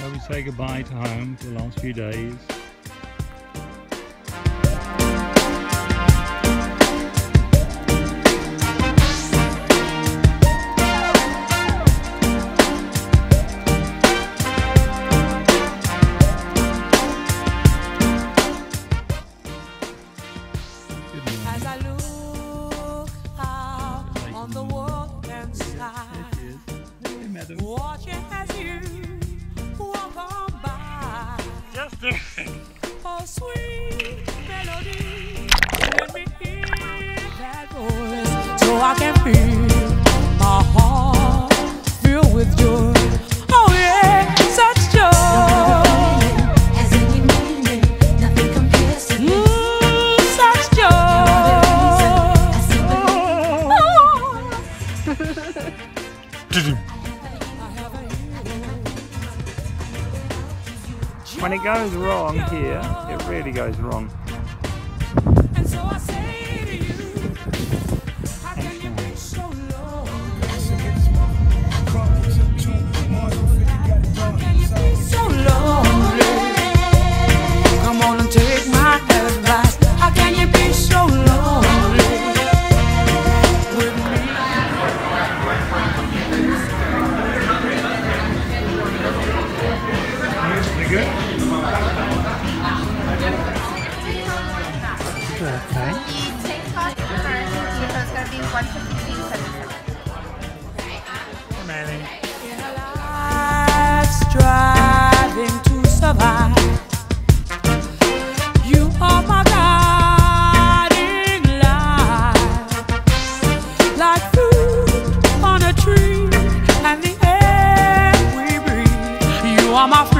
So we say goodbye to home for the last few days. As I look out on the world inside, watching as you walk on by. Jasper! Oh, sweet melody, let me hear that voice so I can feel my heart filled with joy. Oh yeah, such joy. When it goes wrong here, it really goes wrong. And so I say to you, how can you be so lonely? How can you be so lonely? Come on and take my advice. How can you be so lonely with me? You good? Okay. The tank top first, so it's going to be 152.77. Come on in. In a life striving to survive, you are my guiding light, like fruit on a tree and the air we breathe. You are my